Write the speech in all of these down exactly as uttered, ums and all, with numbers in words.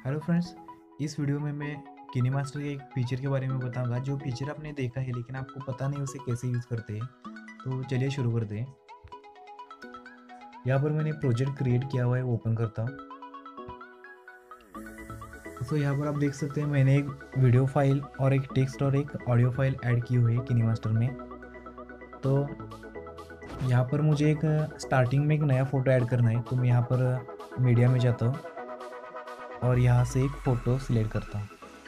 Hello friends, इस video में मैं किनीमास्टर के एक फीचर के बारे में बताऊंगा जो फीचर आपने देखा है लेकिन आपको पता नहीं उसे कैसे यूज़ करते हैं। तो चलिए शुरू करते हैं। यहाँ पर मैंने प्रोजेक्ट क्रिएट किया हुआ है, वो ओपन करता हूँ। तो यहाँ पर आप देख सकते हैं मैंने एक वीडियो फाइल और एक टेक्स्ट और एक ऑडियो फाइल ऐड की हुई है किनीमास्टर में। तो यहाँ पर मुझे एक स्टार्टिंग में एक नया फ़ोटो ऐड करना है, तो मैं यहाँ पर मीडिया में जाता हूँ और यहाँ से एक फ़ोटो सिलेक्ट करता हूँ।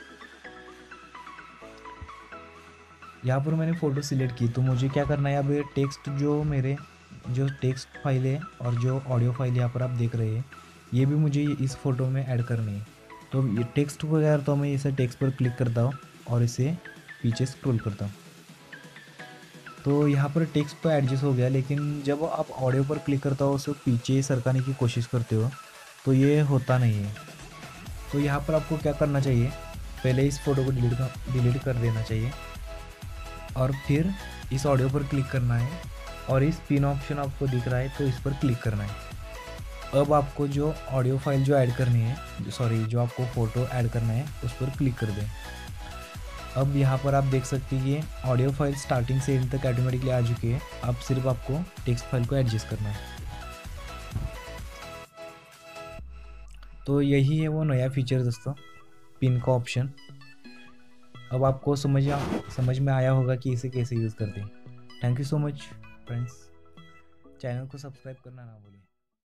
यहाँ पर मैंने फ़ोटो सिलेक्ट की, तो मुझे क्या करना है, अब ये टेक्स्ट जो मेरे जो टेक्स्ट फाइल है और जो ऑडियो फाइल यहाँ पर आप देख रहे हैं, ये भी मुझे इस फ़ोटो में ऐड करनी है। तो ये टेक्स्ट वगैरह तो मैं इसे टेक्स्ट पर क्लिक करता हूँ और इसे पीछे स्क्रॉल करता हूँ। तो यहाँ पर टेक्स्ट तो एडजस्ट हो गया, लेकिन जब आप ऑडियो पर क्लिक करता हो उसे पीछे सरकाने की कोशिश करते हो तो ये होता नहीं है। तो यहाँ पर आपको क्या करना चाहिए, पहले इस फ़ोटो को डिलीट कर डिलीट कर देना चाहिए और फिर इस ऑडियो पर क्लिक करना है और इस पिन ऑप्शन आपको दिख रहा है तो इस पर क्लिक करना है। अब आपको जो ऑडियो फाइल जो ऐड करनी है, सॉरी जो आपको फ़ोटो ऐड करना है उस पर क्लिक कर दें। अब यहाँ पर आप देख सकते हैं ये ऑडियो फाइल स्टार्टिंग से एंड तक ऑटोमेटिकली आ चुकी है। अब सिर्फ आपको टेक्स्ट फाइल को एडजस्ट करना है। तो यही है वो नया फीचर दोस्तों, पिन का ऑप्शन। अब आपको समझ आ, समझ में आया होगा कि इसे कैसे यूज़ करते हैं। Thank you so much friends, channel को सब्सक्राइब करना ना भूलें।